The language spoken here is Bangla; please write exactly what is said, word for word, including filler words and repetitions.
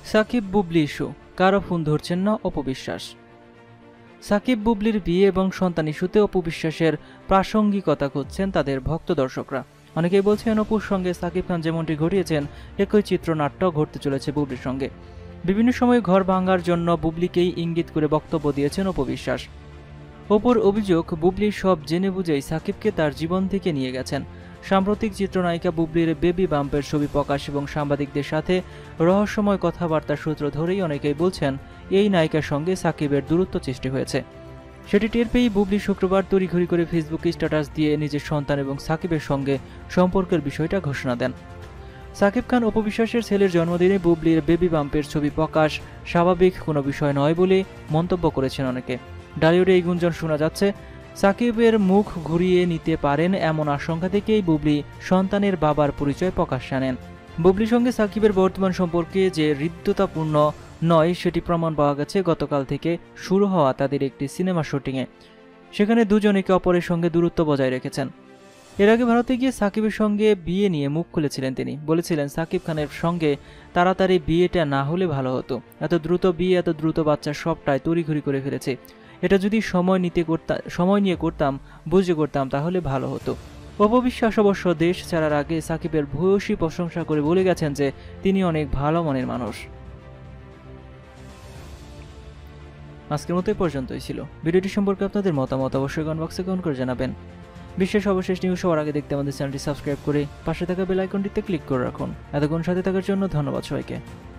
সাকিব বুবলি ইস্যু, কারো ফোন ধরছেন না অপু বিশ্বাস। সাকিব বুবলির বিয়ে এবং সন্তান ইস্যুতে অপু বিশ্বাসের প্রাসঙ্গিকতা খুঁজছেন তাদের ভক্ত দর্শকরা। অনেকেই বলছেন অপুর সঙ্গে সাকিব খান যেমনটি ঘটিয়েছেন একই চিত্রনাট্য ঘটতে চলেছে বুবলির সঙ্গে। বিভিন্ন সময় ঘর ভাঙার জন্য বুবলিকেই ইঙ্গিত করে বক্তব্য দিয়েছেন অপু বিশ্বাস। অপুর অভিযোগ, বুবলি সব জেনে বুঝেই সাকিবকে তার জীবন থেকে নিয়ে গেছেন। সাম্প্রতিক চিত্রনায়িকা বুবলির বেবি বাম্পের ছবি প্রকাশ এবং সাংবাদিকদের সাথে রহস্যময় কথাবার্তার সূত্র ধরেই অনেকেই বলছেন এই নায়িকার সঙ্গে সাকিবের দূরত্ব সৃষ্টি হয়েছে। সেটি টের পেয়েই বুবলি শুক্রবার তড়িঘড়ি করে ফেসবুকে স্ট্যাটাস দিয়ে নিজের সন্তান এবং সাকিবের সঙ্গে সম্পর্কের বিষয়টা ঘোষণা দেন। সাকিব খান অপু বিশ্বাসের ছেলের জন্মদিনে বুবলির বেবি বাম্পের ছবি প্রকাশ স্বাভাবিক কোনো বিষয় নয় বলে মন্তব্য করেছেন অনেকে। ডালিউডে এই গুঞ্জন শোনা যাচ্ছে, সাকিবের মুখ ঘুরিয়ে নিতে পারেন এমন আশঙ্কা থেকেই বুবলি সন্তানের বাবার পরিচয় প্রকাশ্যে আনেন। বুবলির সঙ্গে সাকিবের বর্তমান সম্পর্কে যে হৃদ্যতাপূর্ণ নয় সেটি প্রমাণ পাওয়া গেছে গতকাল থেকে শুরু হওয়া তাদের একটি সিনেমা শুটিংয়ে। সেখানে দুজন একে অপরের সঙ্গে দূরত্ব বজায় রেখেছেন। এর আগে ভারতে গিয়ে সাকিবের সঙ্গে বিয়ে নিয়ে মুখ খুলেছিলেন তিনি। বলেছিলেন সাকিব খানের সঙ্গে তাড়াতাড়ি বিয়েটা না হলে ভালো হতো, এত দ্রুত বিয়ে, এত দ্রুত বাচ্চা, সবটাই তড়িঘড়ি করে ফেলেছে। এটা যদি সময় নিতে করতাম সময় নিয়ে করতাম বুঝে করতাম তাহলে ভালো হতো। অপু বিশ্বাস অবশ্য দেশ ছাড়ার আগে সাকিবের ভূয়সী প্রশংসা করে বলে গেছেন যে তিনি অনেক ভালো মনের মানুষ। আজকের মতো এই পর্যন্তই ছিল। ভিডিওটি সম্পর্কে আপনাদের মতামত অবশ্যই কমেন্ট বক্সে কমেন্ট করে জানাবেন। বিশ্বের সর্বশেষ নিউজ সবার আগে দেখতে আমাদের চ্যানেলটি সাবস্ক্রাইব করে পাশে থাকা বেল আইকনটিতে ক্লিক করে রাখুন। এতক্ষণ সাথে থাকার জন্য ধন্যবাদ সবাইকে।